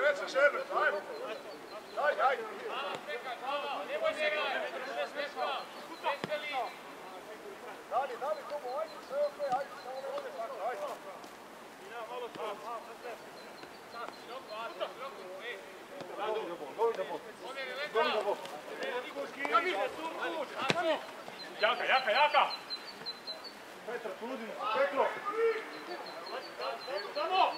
Jaka! Petra, trudimo, Petro! Samo!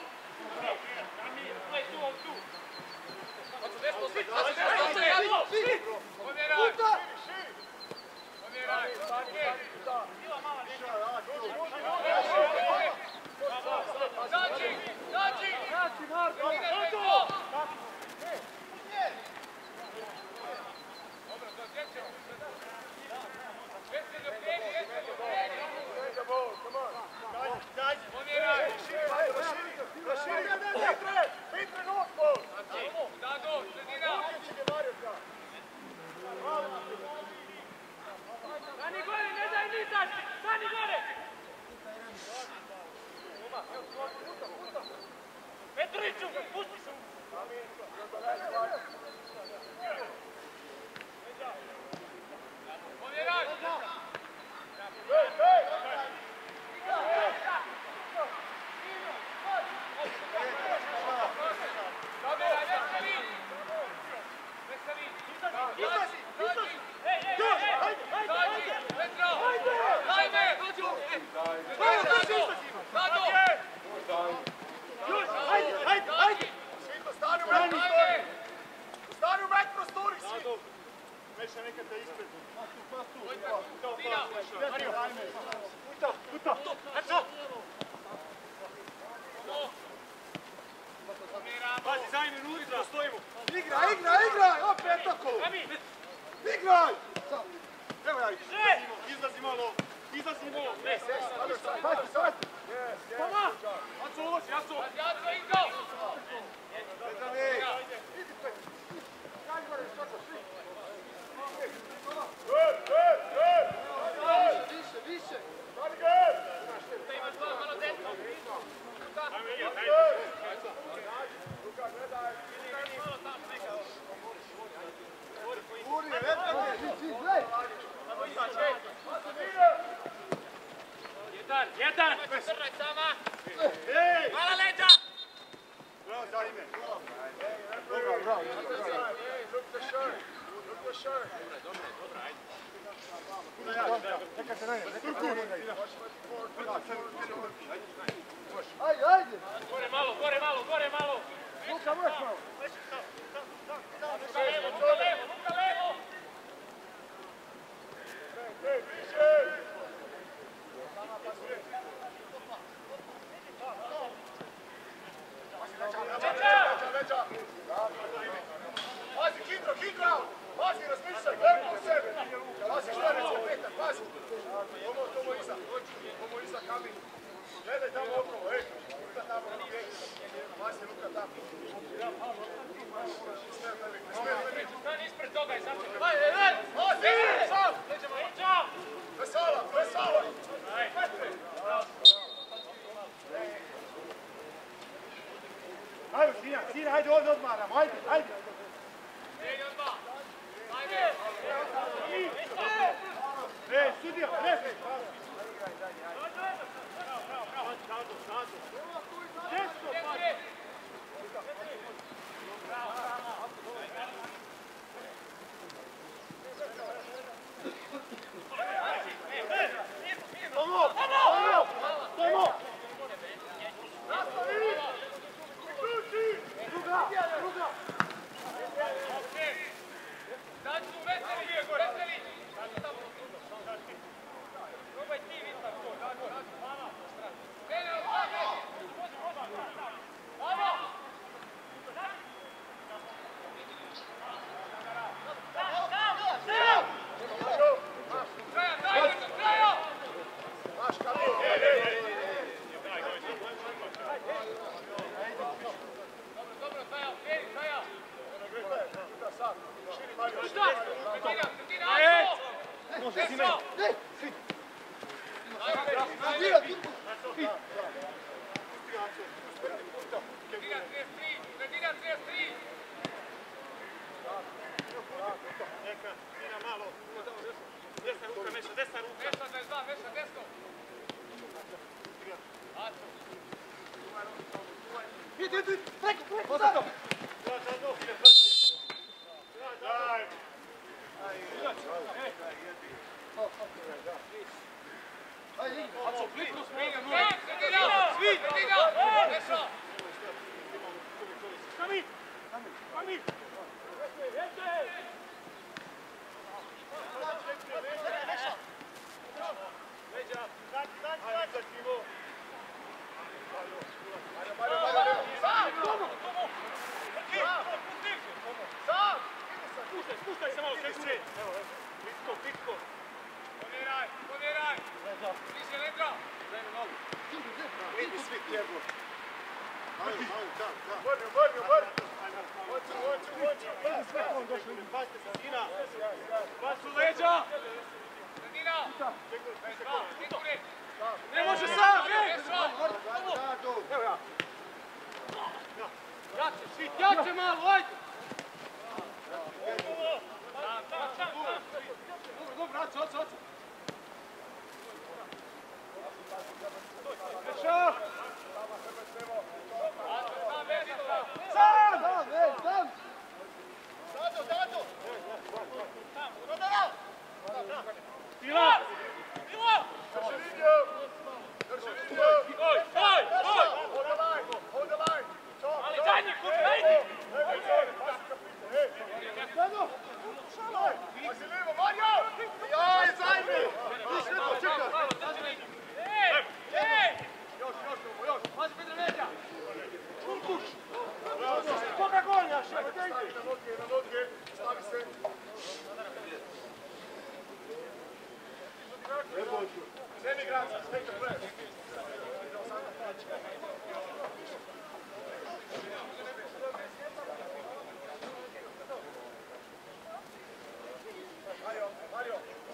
Igraj! Opet tako! Igraj! Evo ja izlazi malo! Poma! Jaco! Više! Jedan! Crnaj sama! Hvala leđa! Bravo, Zajme! Bravo! Look the shirt! Dobra, ajde. Neka se najde, Ajde! Gore malo! Luka, moraš malo! Luka levo! Pazi, Kindra! Pazi, razmišljaj, gledaj u sebe! Pazi, šta reći, Petar, pazi! Ovo iza kamin. Gledaj tamo okolo, Luka tamo, pazi, Luka tamo. Stani ispred toga i začekaj. Pazi, sam! Vesala! Ajde, Sina, ajde ovdje odmaramo, ajde! Ajde odmah! Ajde! Sudija, prešli! Desto, pazi! Tomo! Druga! Daću, veseli! Probaj ti, Vitar, to, daću. Mene, Spuštaj se malo, Krešće! Pitko! Poniraj! Više Lendra! Vidi svi tijelo. Pas u leđa! Ne može sam! Evo ja! Jače malo, ajde! Dobro, oči! Krešo! Sam! Dado! Stila! Drži liniju! Oj! Hold the line! Ali daj njih, daj! Dado! Pazi lijevo, Mario! Jaj, zajmi! Viš neko, čekaj! Ej! Još! Pazi Pedro Leđa! Kurkuš! Koga gonjaš? Na noge, stavi se! Semi igrača, take the press! Mario,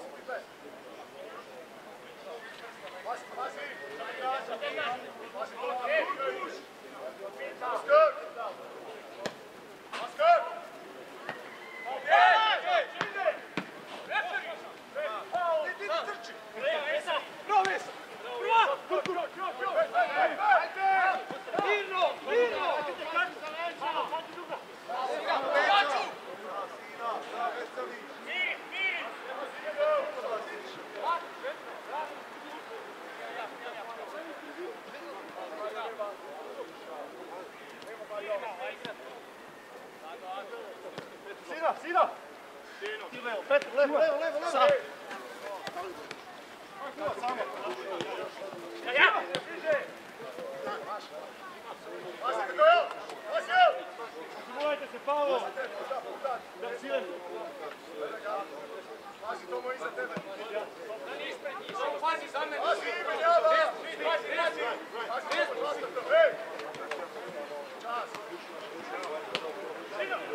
Sino! Levo! Sam! Ja! Pasi, Kojo! Pasi! Čuvajte se, Paolo! Pasi, Tomo, iza tebe! Pasi, za mene! Pasi, Miljava! Pasi, hej! Čas! Sino!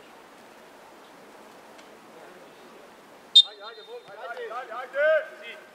Haydi.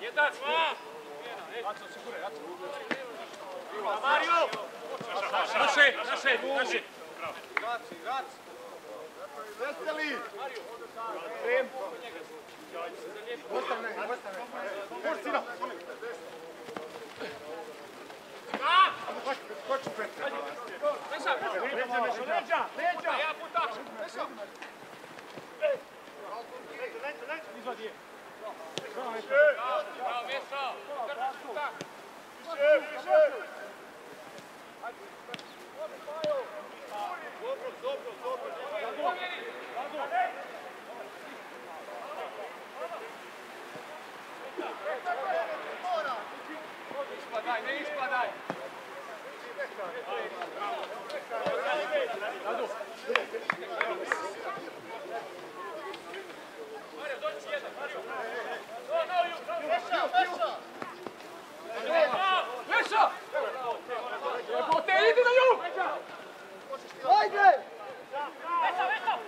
Jedan, dva! Jaco, sigure, Jaco. Mario! Naše! Gaci! Veseli! Krem! Ostane! Porcina! Skoči Petra! Leđa! Ja puta! Izvadi je! Bravo, Mjesto! Više! Dobro! Ne ispadaj! Mario, dođi jedan! Veša! Jebote, idi na nju! Ajde! Veša!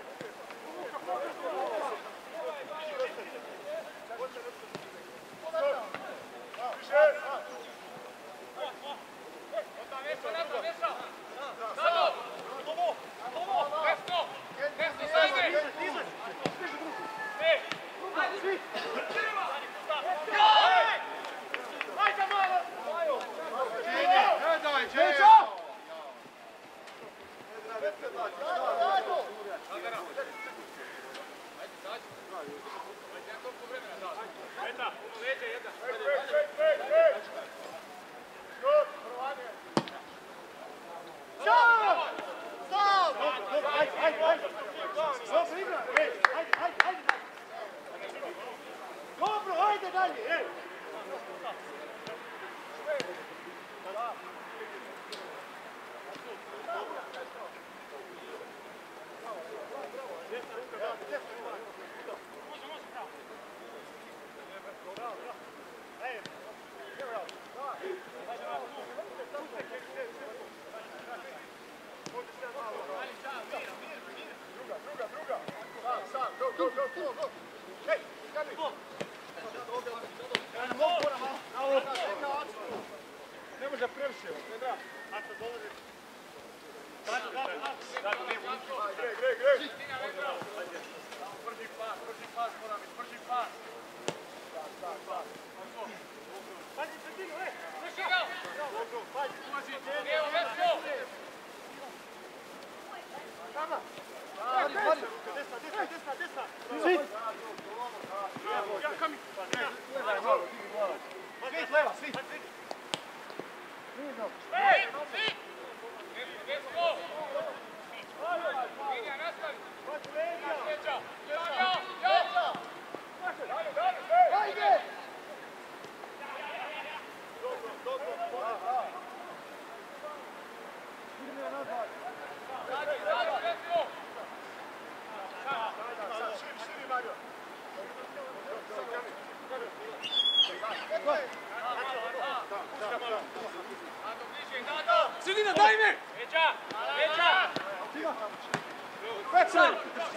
Dobro, ajde dalje, ej! Druga. Sam, go. Hej, Gabi! Ne može previše, ne da. Aco, dolazi. Gre. Brži pas, mora biti, brži pas. Pazi, sredinu, Pazi, Evo, Vesko! Tama! Desna! Svi! Ja, kami! Svi, leva, svi! Ej! Vesko! Linija, nastavi! Leđa! Ja! Ajde! Zadnji, Vesko! Širi, Mario! Sredina, daj me! Leđa! Sam!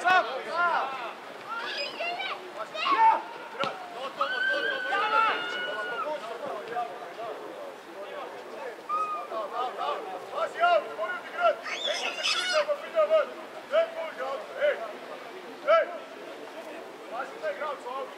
Pazi, ja, moram ti grad! Ej, se križa, pa pita van! Ej, Bože, ej! Pazi, taj igrač u autu!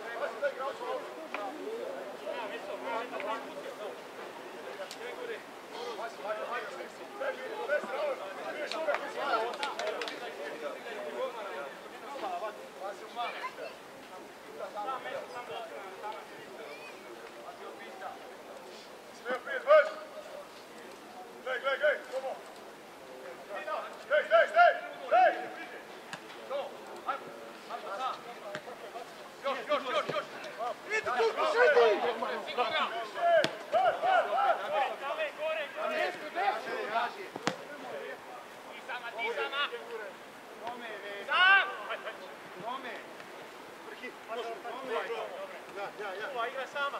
Igra sama.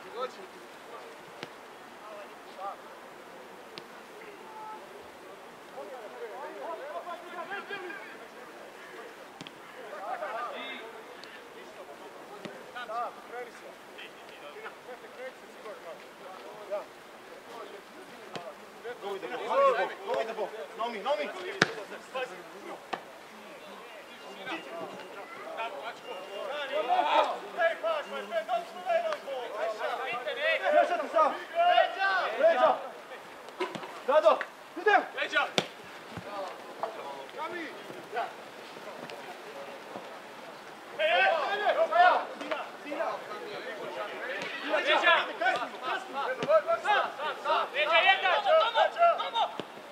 Nomi! Hey, pass, my friend, don't play on ball. Miješati sa! Leđa! Dado! Idem! Leđa! Kami! Leđa! Leđa jedan! Tomo!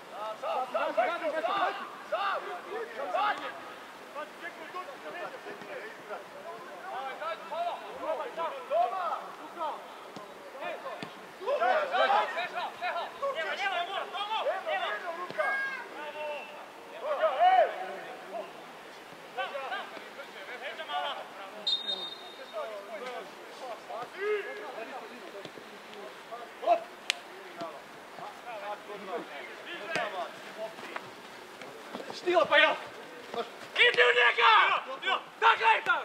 Stila pa ja! Idi u njega! Da gledam!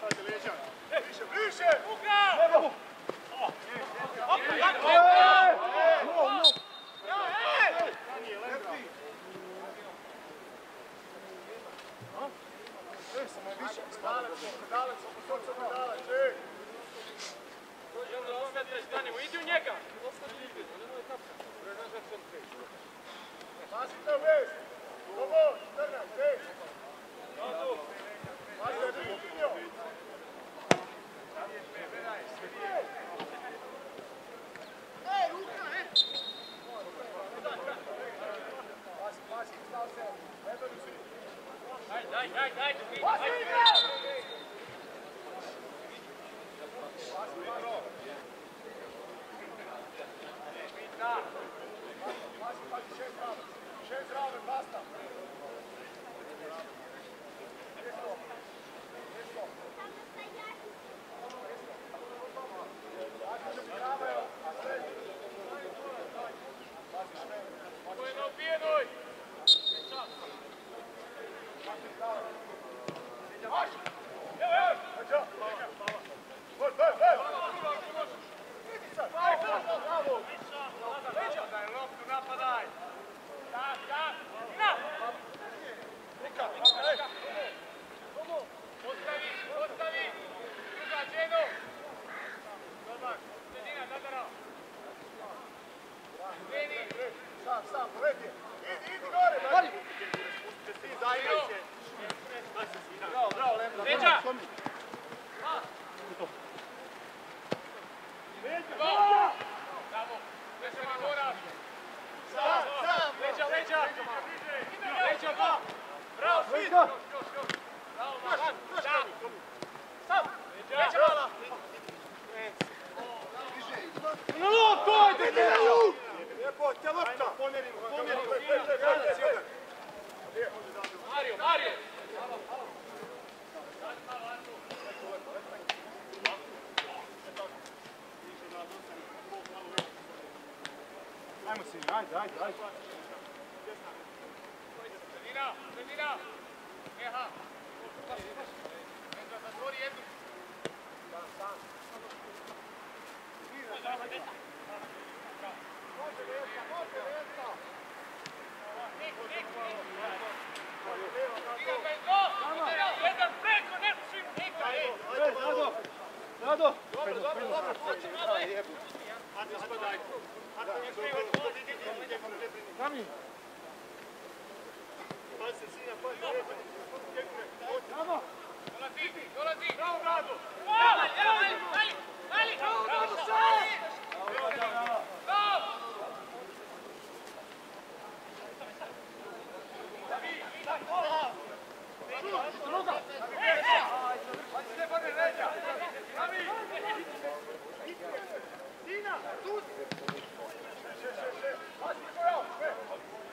Više! Ne mogu! Idi u njega! Pazite u vez! Dobro, 14, 5! Pazite, Dimitriju! Ej, ruka, Pazi, stao se! Nebeli si! Daj! Pazi, šest rave, basta! Ko je na opijenoj? Daj loptu, napadaj! Ostavi! Druga, Dženo! Sredina, Dadara! Sam, povedi! Idi gore, Dani! Zajmaj se! Bravo, Lemna! Leđa! Bravo! Veseli moraš! Sam! Leđa! Leđa, dva! Bravo, svi! Leđa! Bravo, Maran! Sam! Leđa, mala! Na loptu, ajde! Lijepo, te lopta! Pomjerimo! Mario! Ajmo si, ajde! Sredina! Neha! Zatvori jednu! Jedan preko, ne svim nikad! Dado! Kami! Dado! Dolazi! Bravo, Brado! Ali! Stefane, leđa! Dina, tu! Pazi,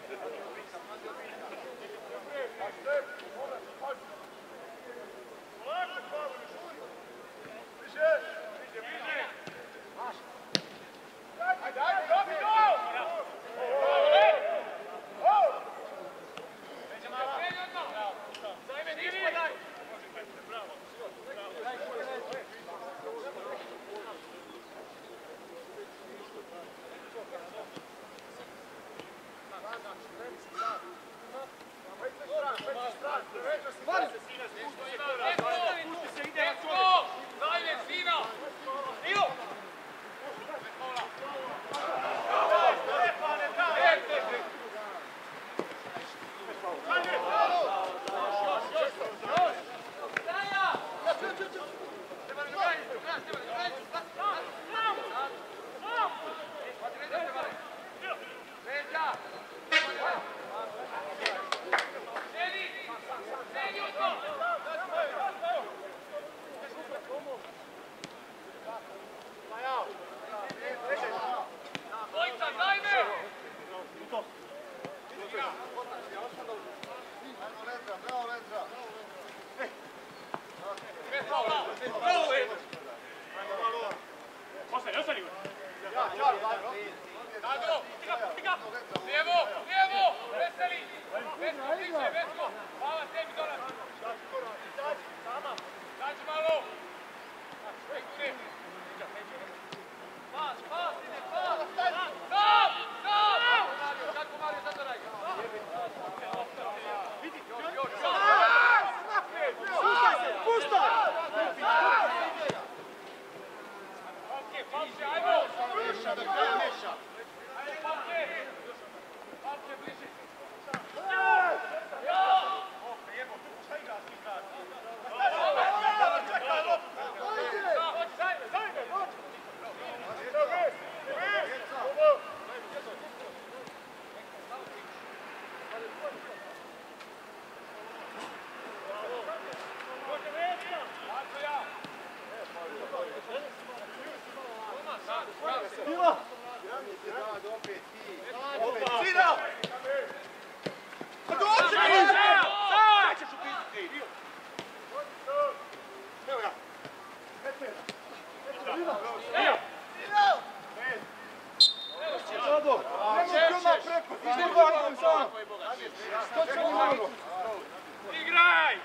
Igraj!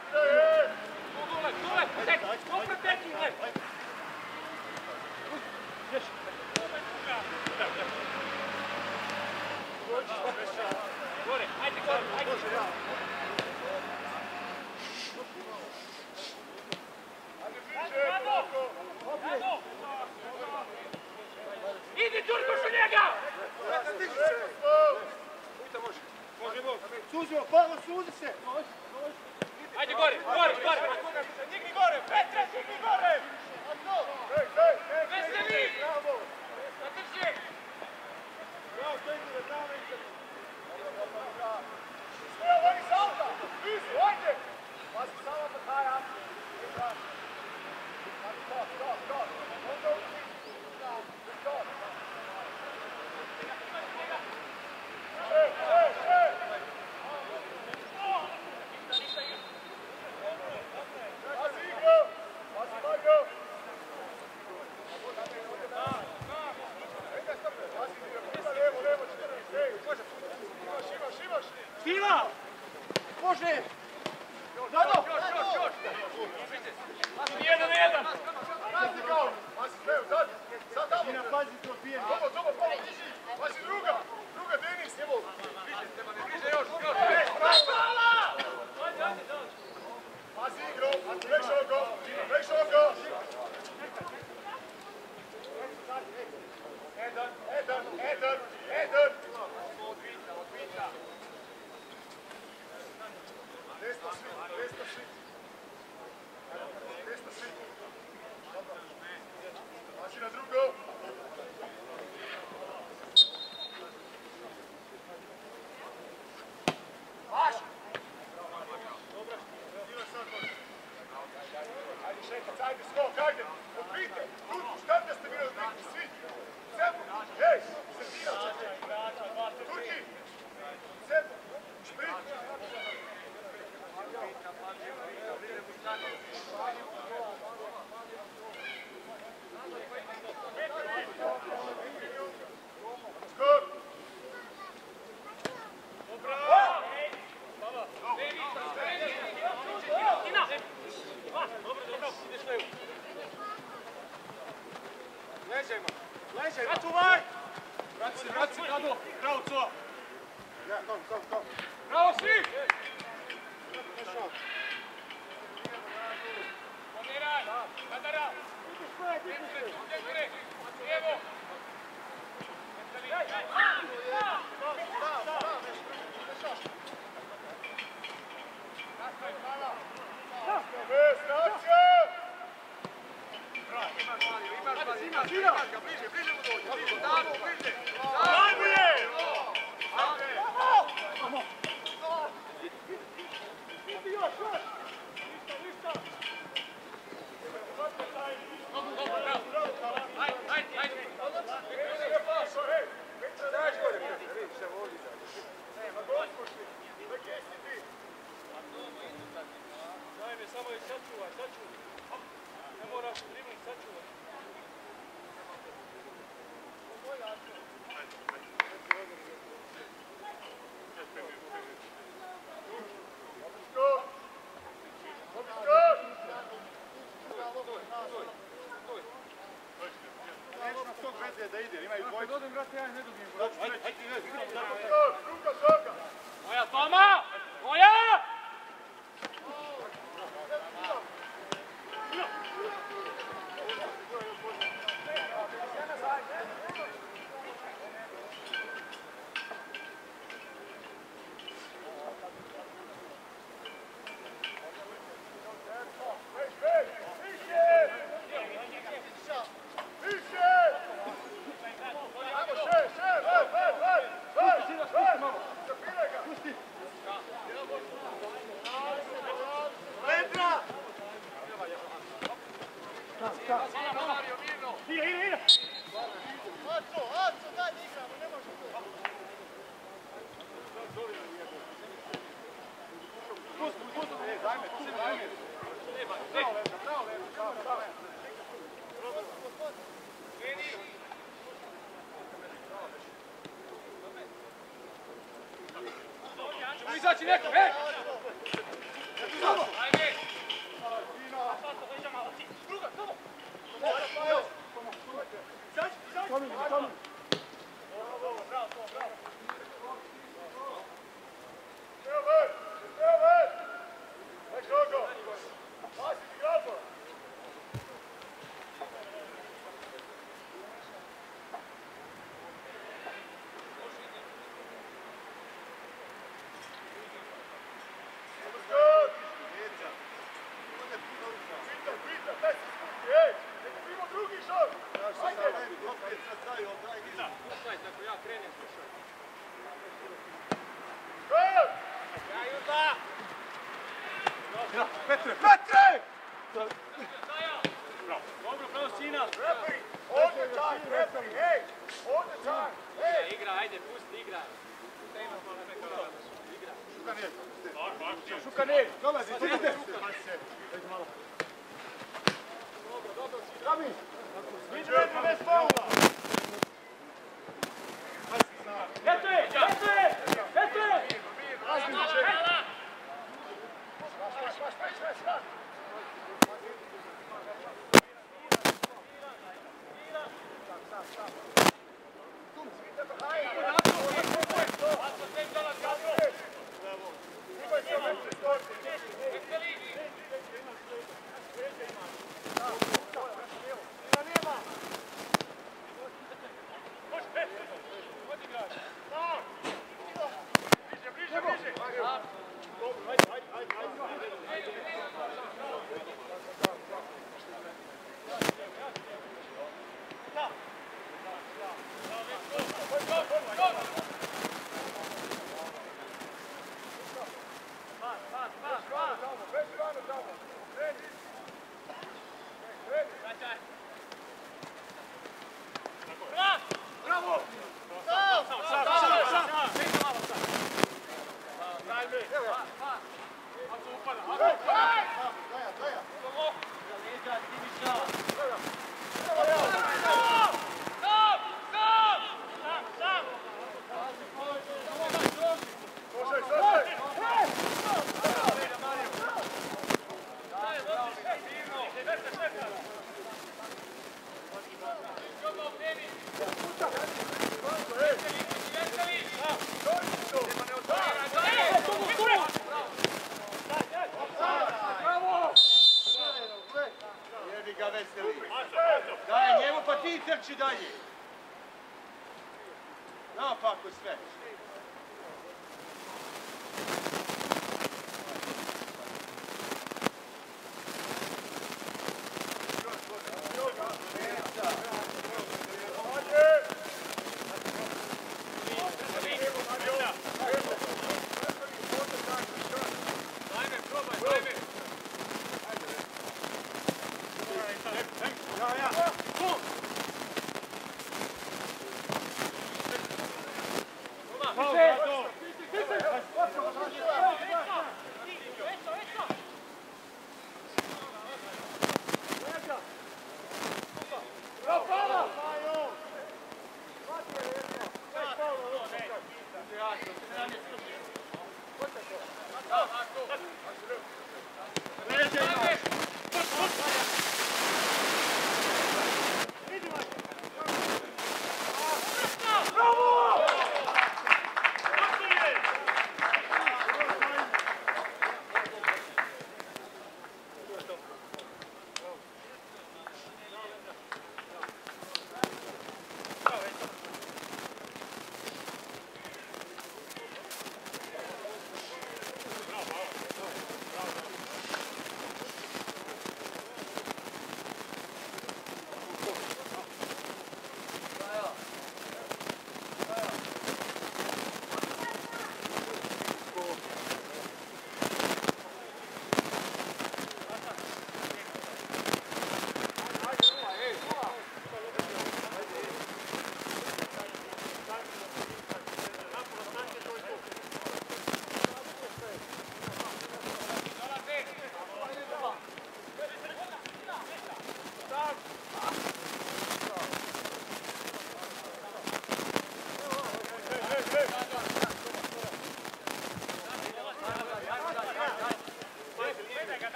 Dobro teknule! Gore, ajde gore, ajde! Idi Turkoš u njega! Suzimo, Pavlo, suzi se! Ajde gore, gore, gore! Digni gore, Petre, digni gore! Veseli! Zadrži! Sve, vani salta! Blizu, ajde! Pazi samo da taj akcija. Stop, stop, stop! Onda uči! Stop! Pazi igro! Pazi Mario! Levo, levo, 14, imaš! Fila! Može! Rado! Jedan na jedan! Pazi kao! Pazi levo, sad tamo! Tina, pazi to pijen! Dobo, pazi druga! Druga, Denis, evo! Bliže još! Pazi igro! Break šoko! Eder! Desno svi! Pazi na drugo! Maš! Ajde šetac, ajde skok, ajde! Odbijte! Turku, štarta ste bili odbijte, svi! Sebo! Hej! Servirat ćete! Turki! Sebo! Šprit! Skok! Ležaj! Sačuvaj! Vrati se, Rado! Bravo, co! Kom! Bravo svi! Poniraj! Nadara! Lijevo! Samo je sačuvaj. Ne moraš dribling sačuvaj. da ide, imaju dvojcu. Dodim, brate, ja ne dobijem. Ruka, šoka! Moja, Toma! Moja! Izaći neko, hej! Ajde! Druga, samo! Petre! Petre! Dobro, pravo Sina! All the time, referee, hey! All the time, hey! Igra, ajde, pusti, igra. Šukaner! Dolazi, tu ide! Rami! Vidite bez faula! Petre! Petre! Petre! Daj njemu pa ti trči dalje. Napako sve.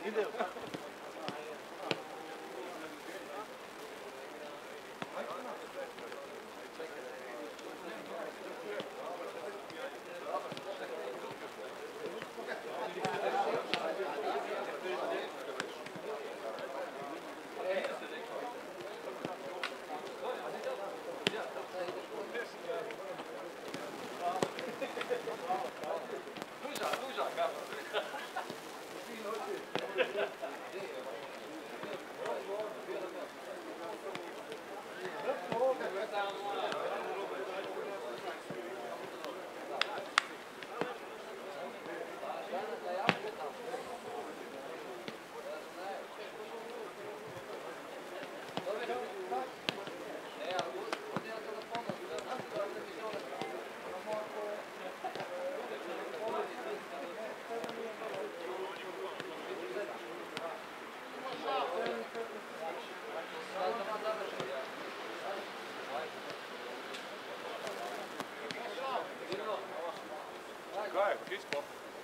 Kaj, čisto?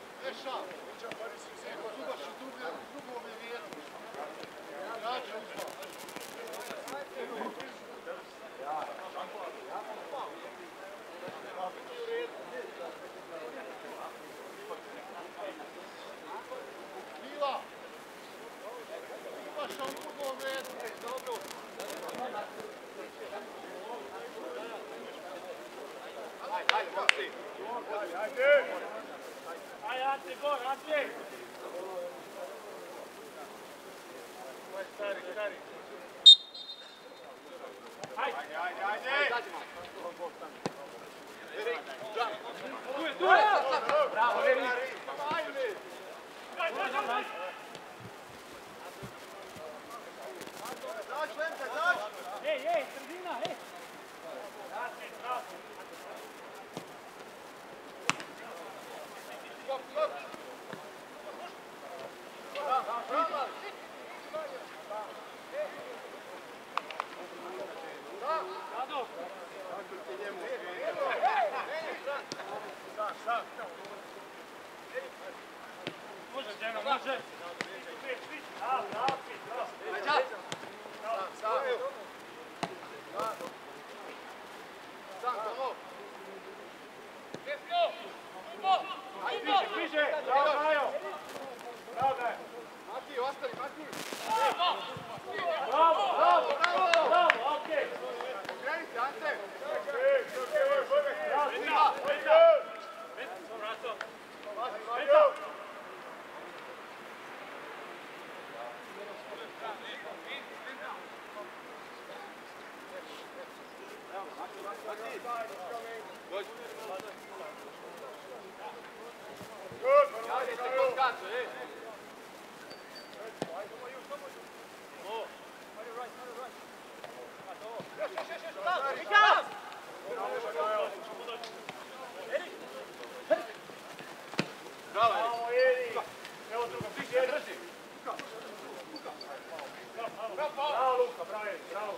Ajde, Ante, gor, Ante! Stari. Ajde! Tu je! Bravo, Veri. Zač, Lemke, zač! Ej, sredina, ej! Može, Džena, može! Bliže, bravo, Majo! Bravo, daj! Mati, ostali, Mati! Bravo, okej! Okrenite, Ante! Bravo, Eri! Evo druga, bliže, drži! Bravo, Luka, bravo, Eri, bravo!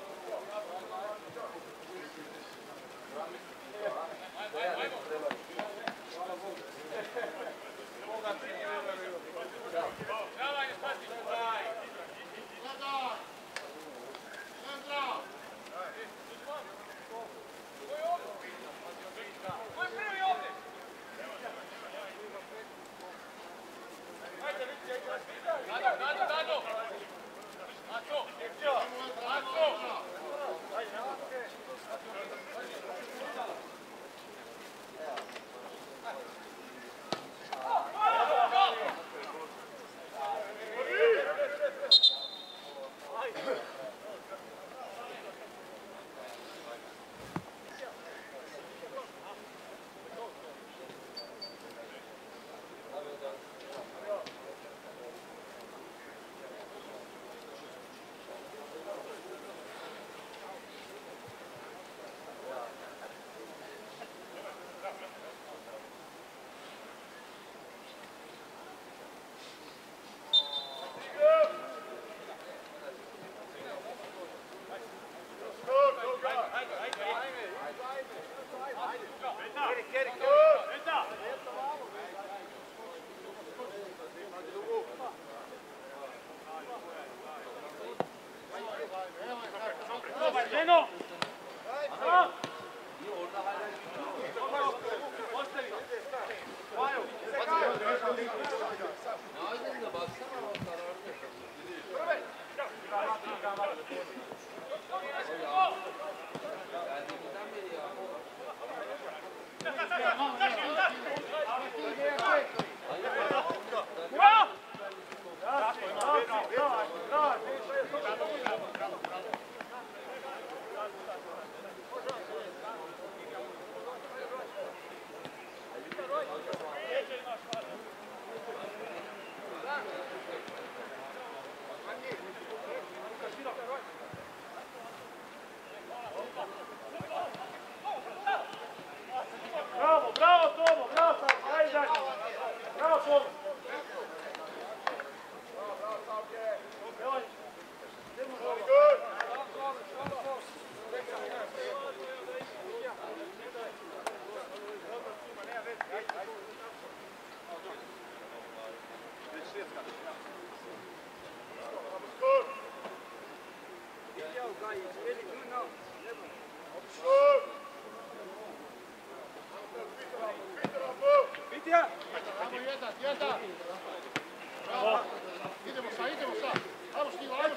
Idemo sa. Ajmo Štilo, ajmo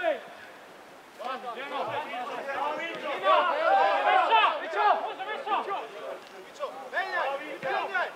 Štilo. Menjaj!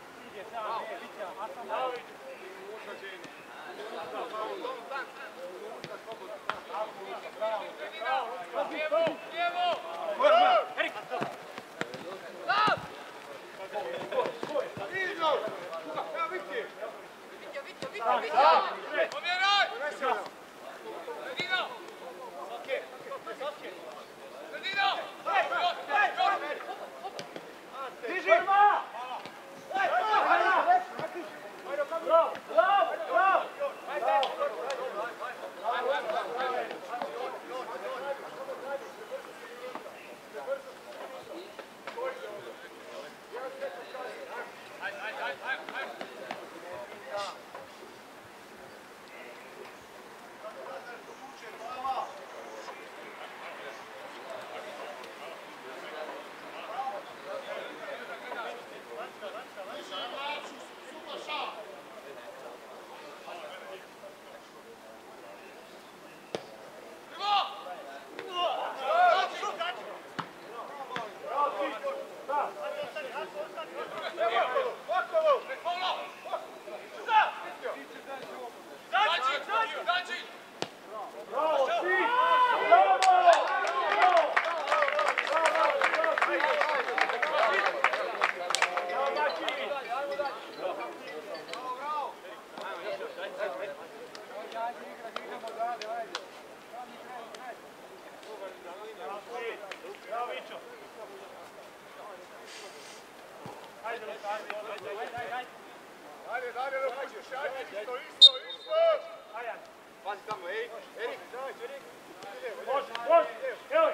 Ajde, Lukušić, ajde, isto! Pazi tamo, Erik, Može, evo,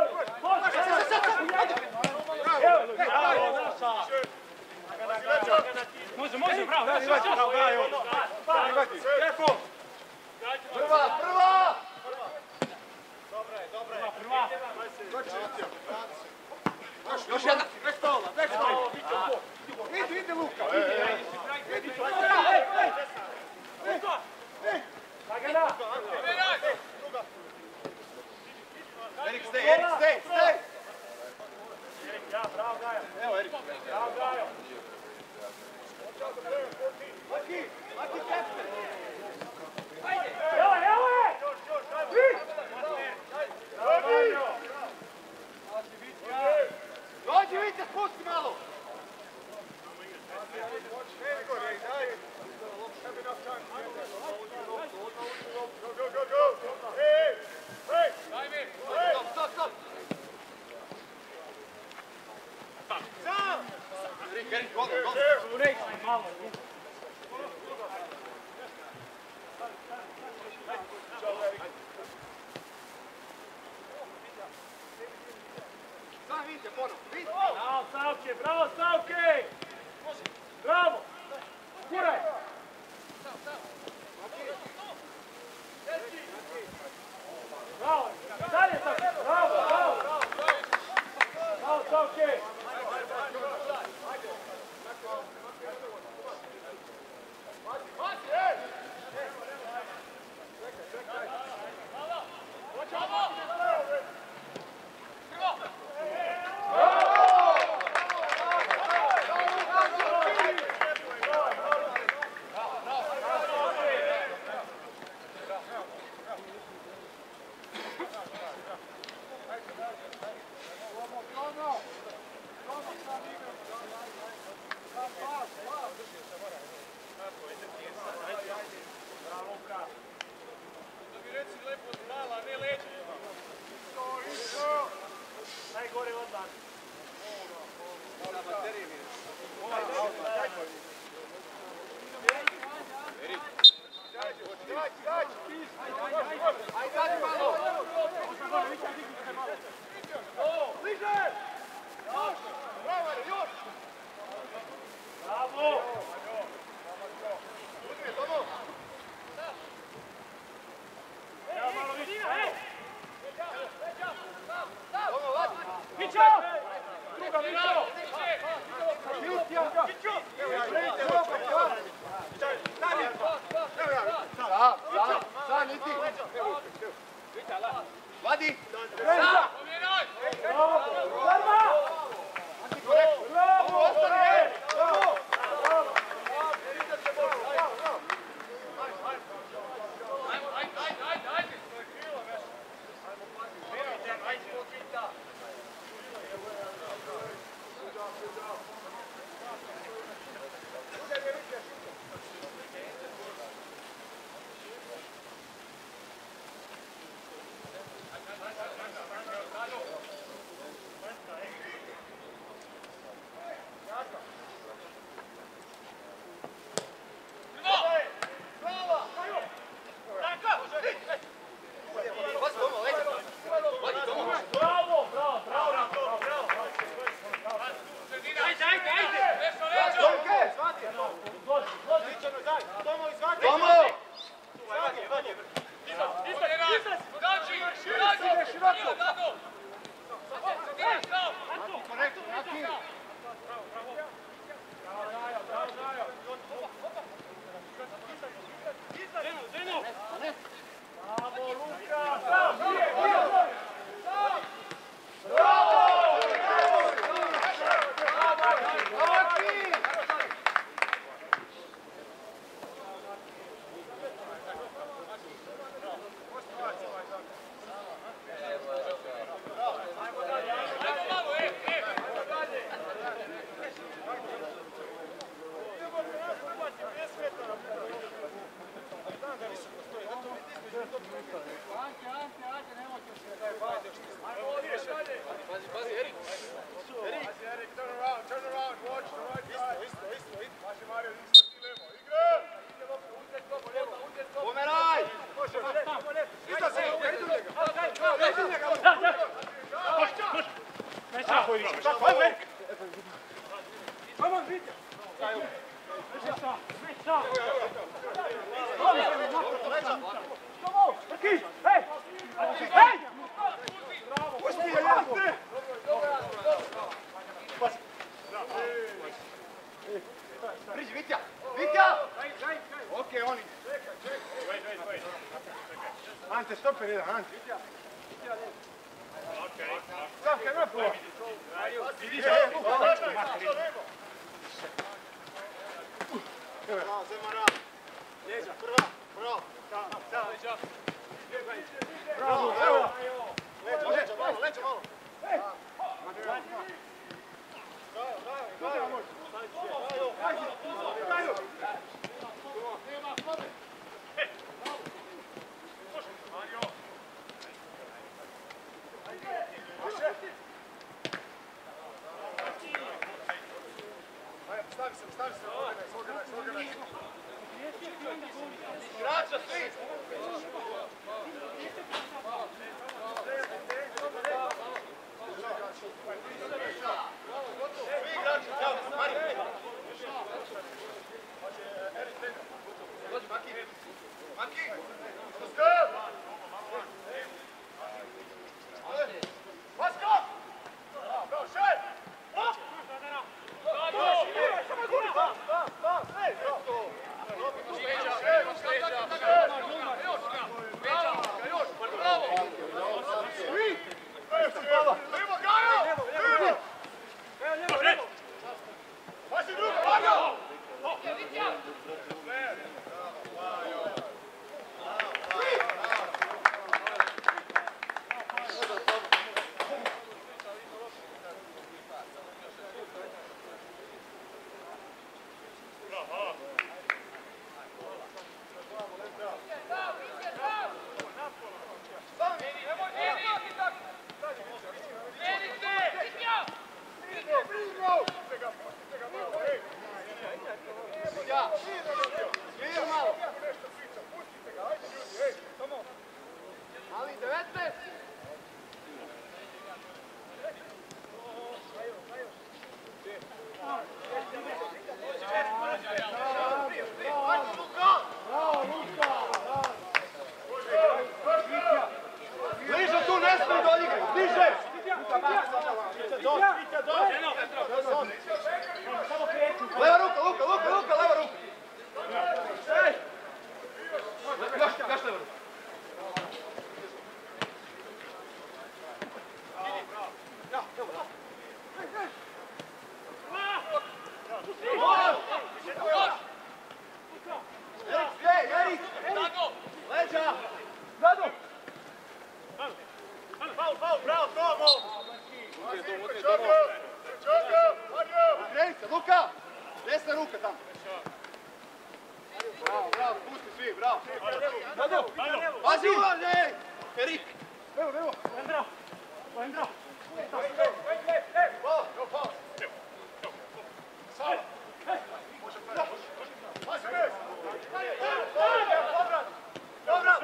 Može, bravo, Prva! Prva! Još jedna! Ide Luka! Erik, stay! Bravo, Gajo! Evo, Erik! Bravo, Gajo! Maki, kapten! Evo je! Dođi, vidite, spusti malo! Stop! Erik, go! Malo. Sam vidite, ponovno, vidite! Bravo, Savke! Bravo! Kuraj! Bravo! Dalje, Savke! Bravo, Savke! Vadi! Priđi, Vitja! Vitja! Okej, oni. Ante, stoper jedan, Ante. Sam, kaj ima prvo? Zemara! Ljeđa, prva! Bravo, evo! Leđa malo! Stavi se, sloganaj. Igrača, svi! Svi igrači, ćao, Mari! Dođi, Maki! Maki! Ustav! Vasko! Bravo, šaj! Ali 19! tamo. Bravo, bravo, pusti svi, bravo. Pazi ulaže! Erik! Evo. Endrao! Endrao! Sala! Pazi bez! Povrat!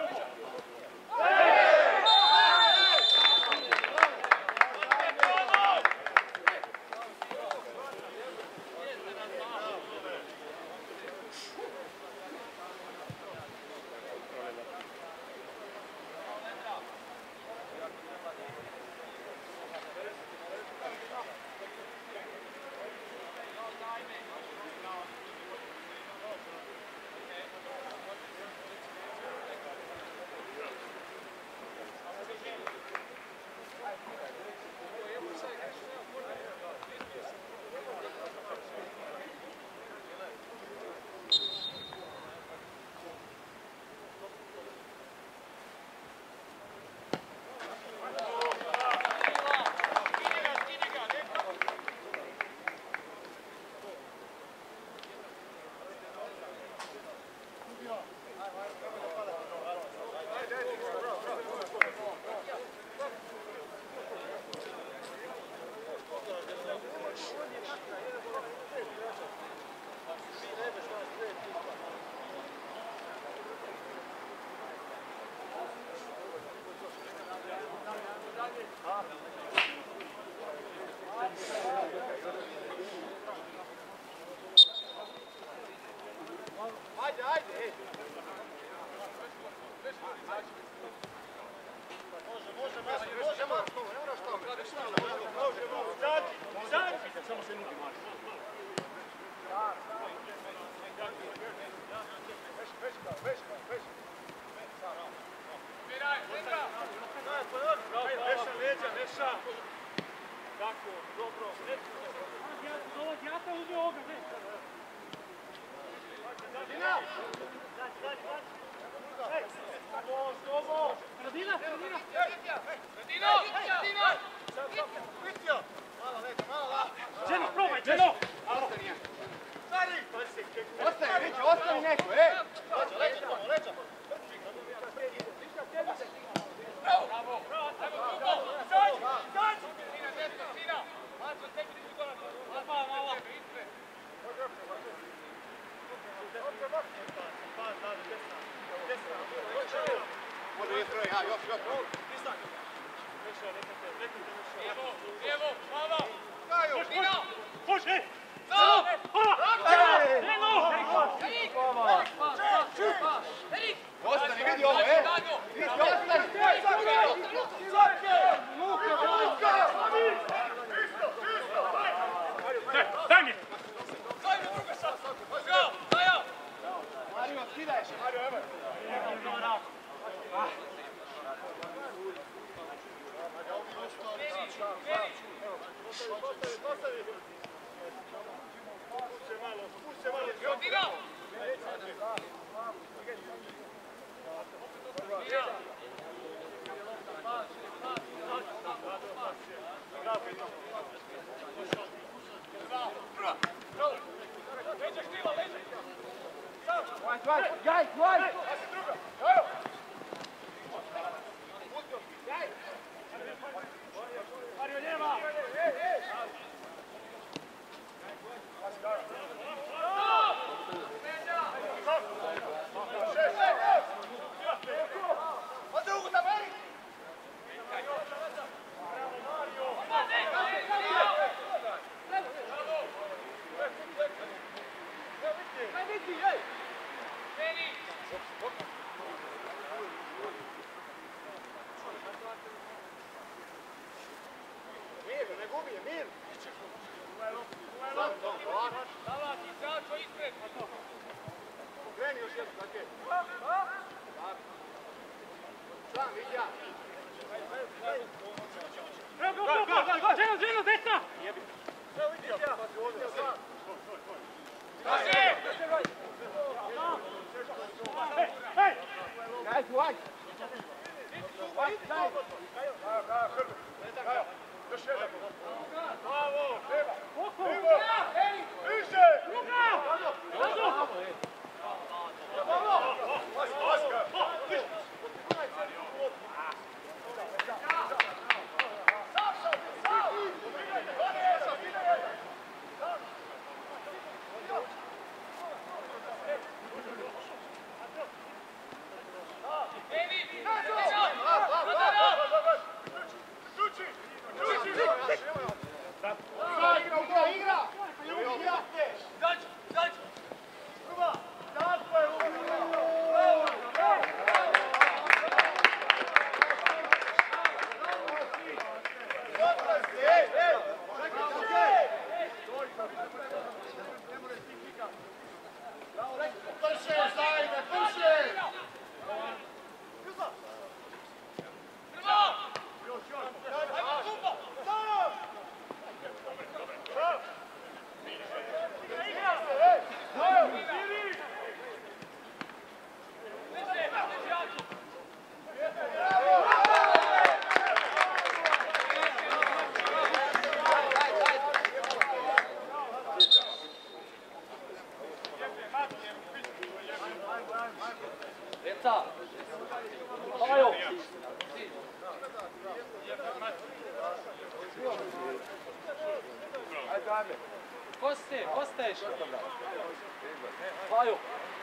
Ajde! Samo se nuti mači. Veša. Tako, dobro. Djata uzme ovoga, ne. Dina! Radina! Dženo, probaj, Dženo! Ostani neko, Leđa! Bravo! Može je stroj, još. Evo, Mava! Kaju! Može! Ostani, vidi ovo, Vidi, ostani! Daj mi! Mario, skidajš! Mario, evo! Guys! Mario, njema! Dženo, desna! Guys, watch! Još jedan. Bravo! Vivo! Više! Druga! Deca! Hajde! Ko staješ? Hajde!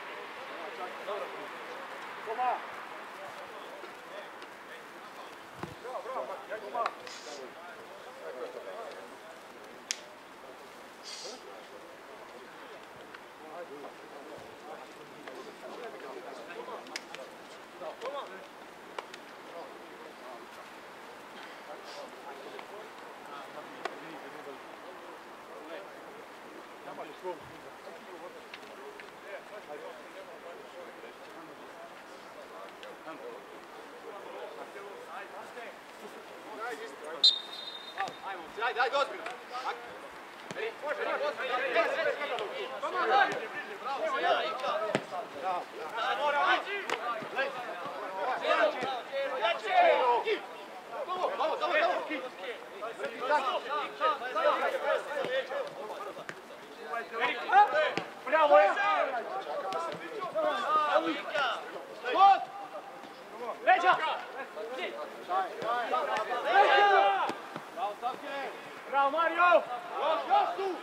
Toma! Ajde, ozbiljno. Bravo je! Leđa! Bravo Mario! Još tu!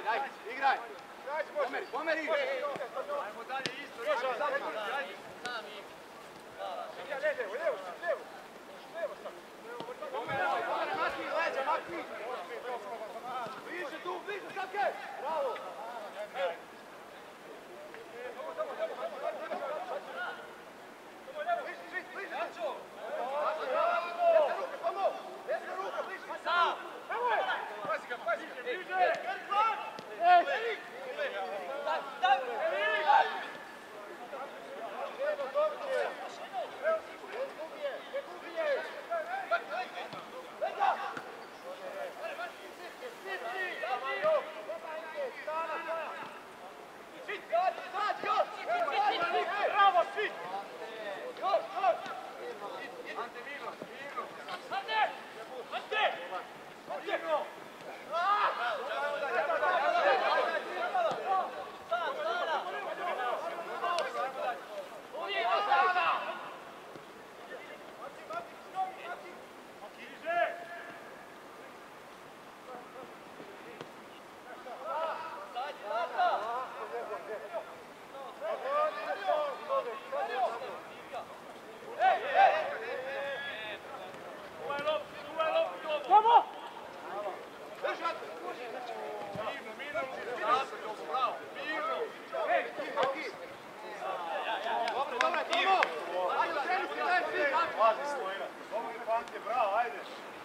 ajde, igraj. Pomeri. Ajmo dalje isto, ajde. Makni, leđa, makni. Bliže tu, bliže, Sake. Bravo. Bravo, ajde.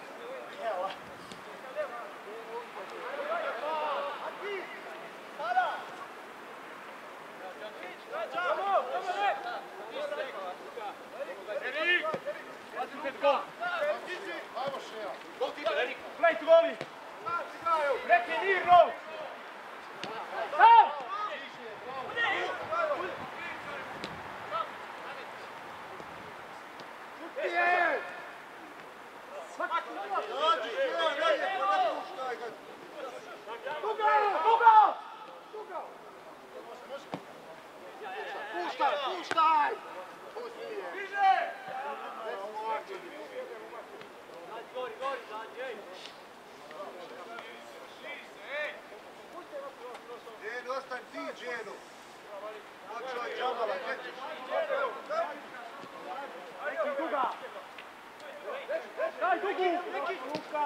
Puštaj! Dženu, ostaň ti, Dženu. Počeo je Džamala, gdje ćeš? Neki duga! Daj dugu! Luka!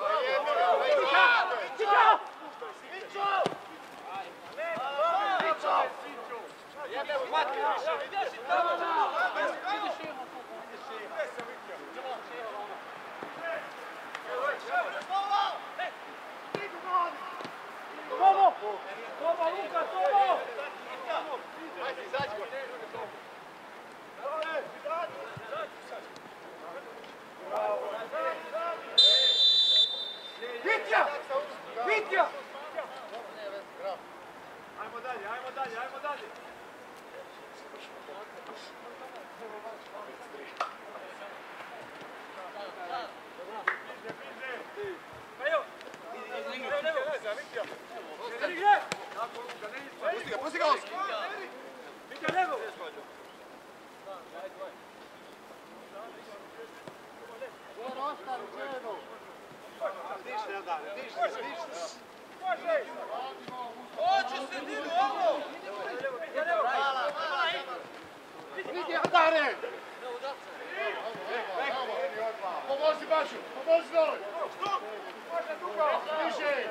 Tomo, Luka, Tomo! Ajde, izađi go. Vitja! Vitja! Ajmo dalje. Pusti ga, Oski! Ostani, Dženu! Dišni, Adane, dišni! Oči se divi ovo! Vidi, Adane! Pomozi Baču, pomozi dole! Više!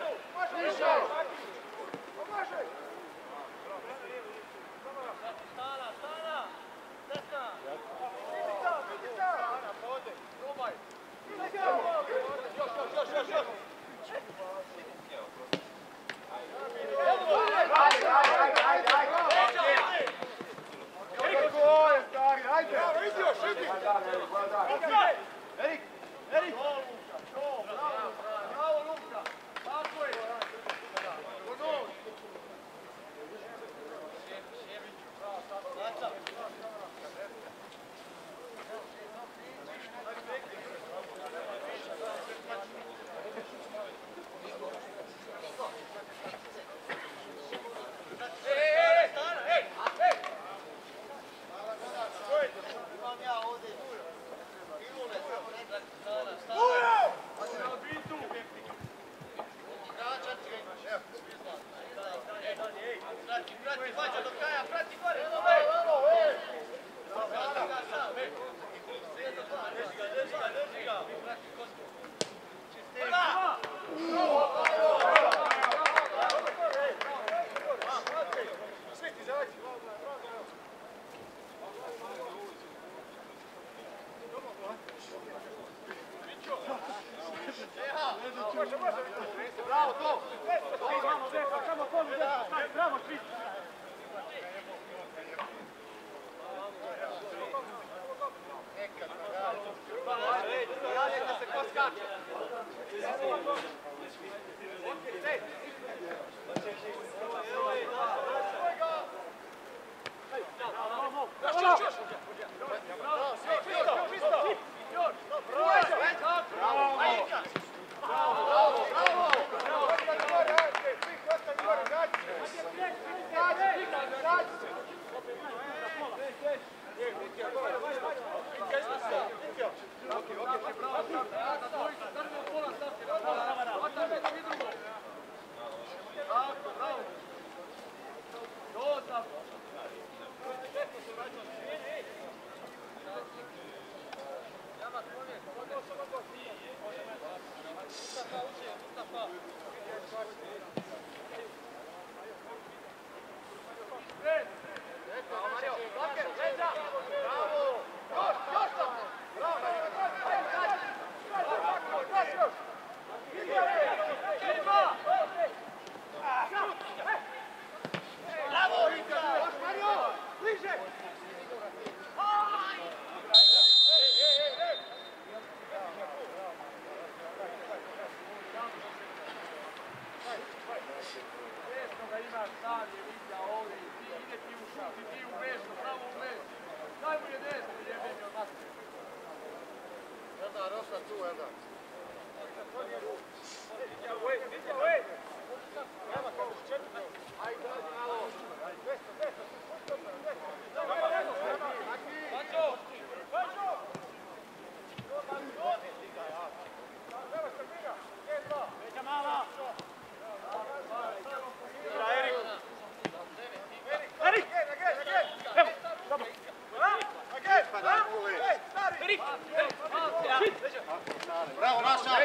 Bravo, naša!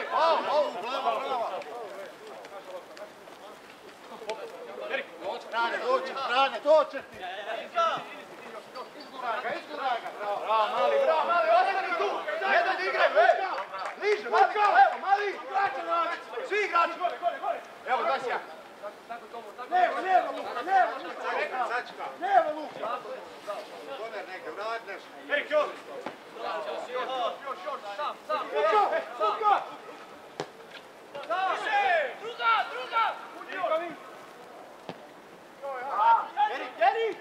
Brane, doće ti! Izguraj ga! Bravo, mali, ostani tu! Jedan igraj, bliže, mali, evo, mali! Svi igrači! Evo, Gasija! Lijevo, Luka! Koner neke, vratneš! Erik, još! Sam! Luka! Druga! Erik!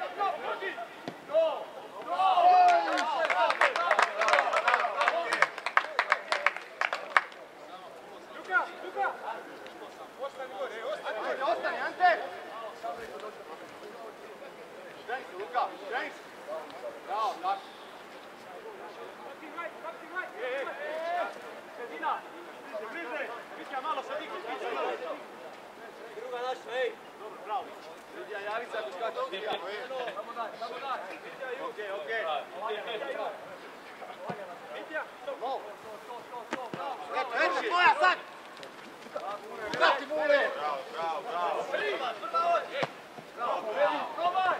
Luka! Ostani, Ante! Štenci, Luka, štenci! Bravo, tako. Sredina! Bliže! Mića, malo sad igri! Druga naša, ej! Dobro, bravo. Lidija, javi se ako skače. Samo da. Okej. Mitja, stop. Eto, tvoja sad! Vrati Mule! Bravo. Probaj!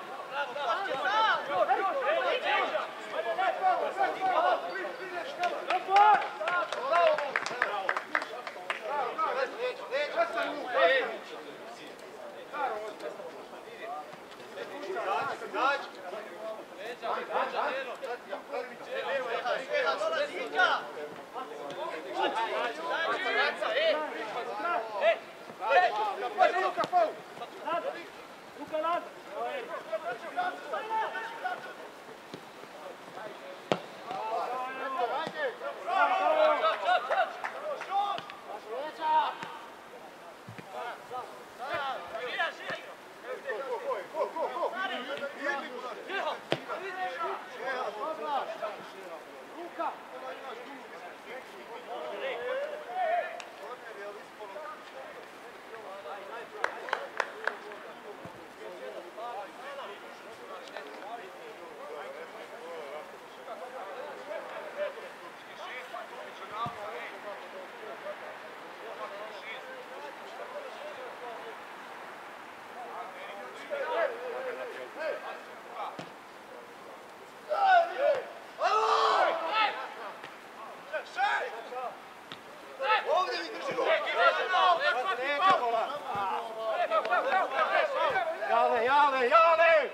Jale!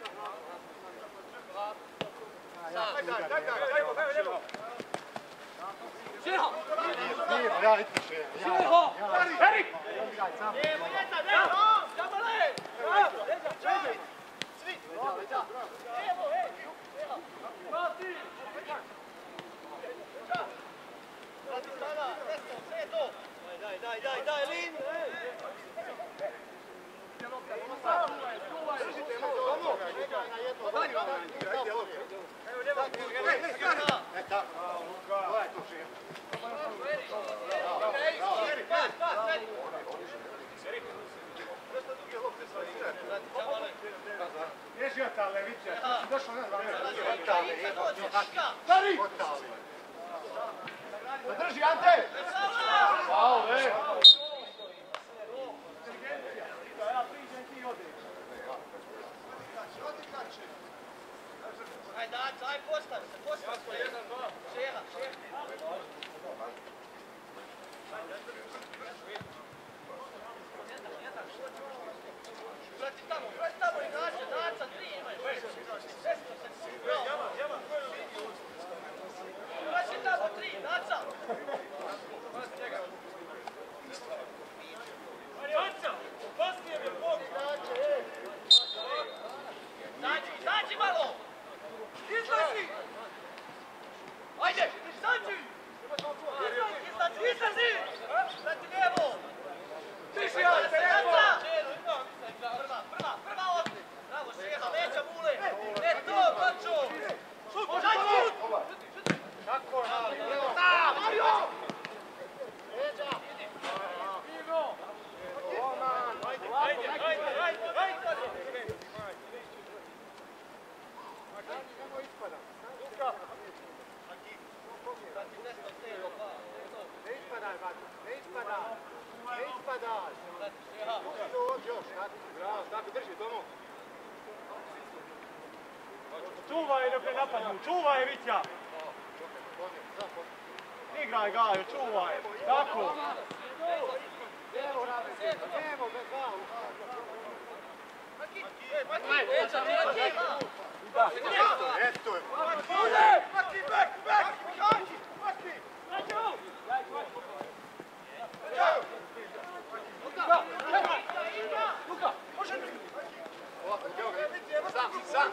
Sjeho! Ja idem Sjeho! Erik! Evo jedna, evo! Jamale! Svi! Evo, Vrati! Vrati strana, desno, sve to! Daj, Lin! Bježi od tale, Viće, si došao ne znam. Stari! Zadrži, Ante! Bravo, ja priđem ti odeš. Aj postavi se, Šeha. Vrati tamo i naca, 3 imaju. Vrati tamo 3, naca. Naca, poslije me Bog. Izađi malo. Izlazi. Ajde, izađi. Nemoj ispadat. Ne ispadaj, Vati, ne ispadaj. Ne ispadaj. Uđi do ovdje još, bravo, tako drži, Tomo. Čuvaj dok ne napadnu, čuvaj Vitja! Igraj Gajo, čuvaj! Tako! Nemo, bez glavu. Eto je. Maki, Maki! Luka! Može mi! Sam!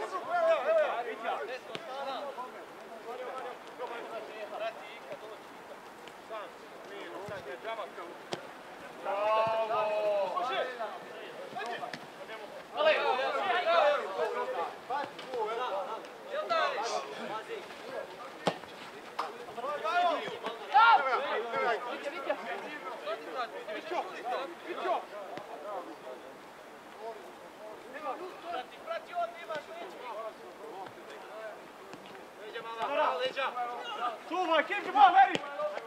Čuvaj, keep ball, Erik!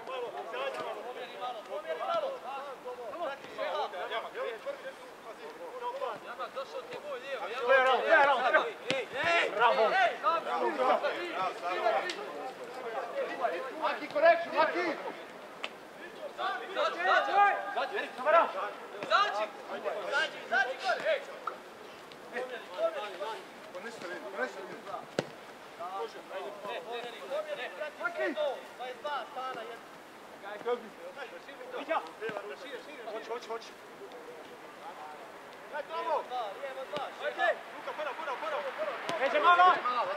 Bravo! Maki, correction, Maki! Hoći. Neće malo!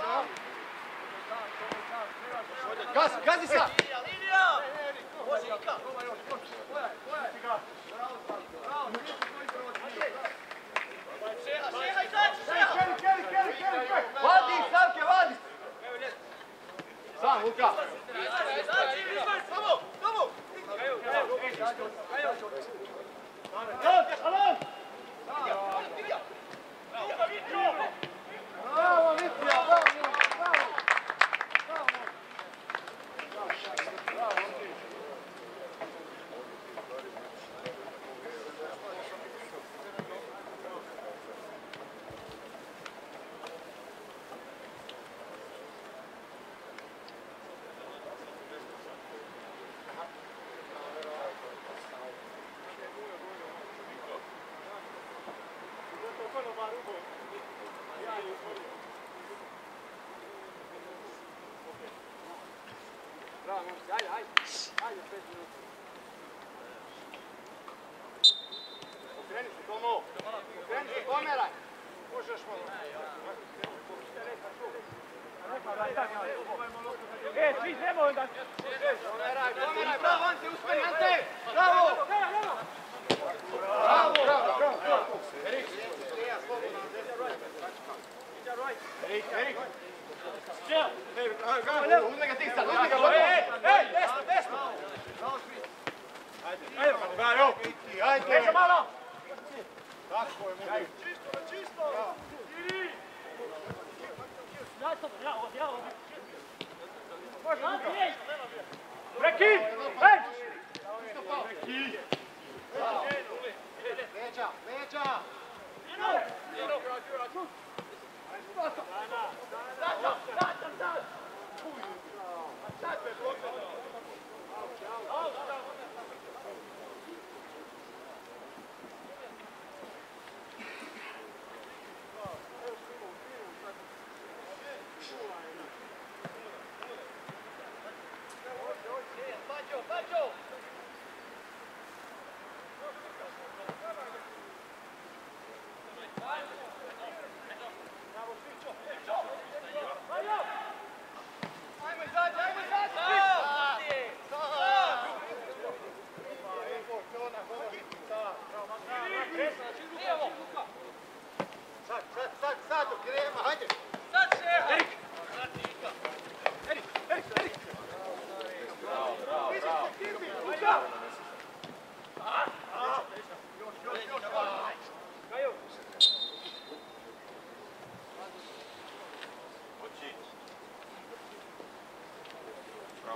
Gazi sa! Vadi, Savke, vadi! Sam, Luka! Bravo, Vitija, bravo! Bravo, ajde, 5 minuta. Okreni se, Tomo. Okreni se, pomeraj. Možeš malo. Svi nemoj da... Pomeraj, bravo, Ante, usperi, Ante! Bravo! Bravo! Erik! Erik! Uzme ga ti sad, uzme ga! Ej, desno! Ajde, Gajo! Ajde! Neće malo! Tako je, mogu. Čisto! Iri! Prekid! Ej! Leđa!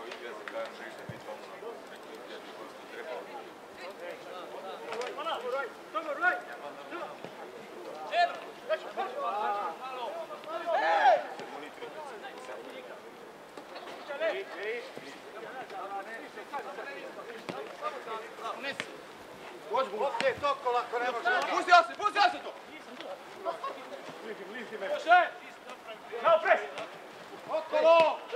Dođi mu, toko lako, ne može. Pusti Josip tu! Liži me. Još je! Napred! Okolo!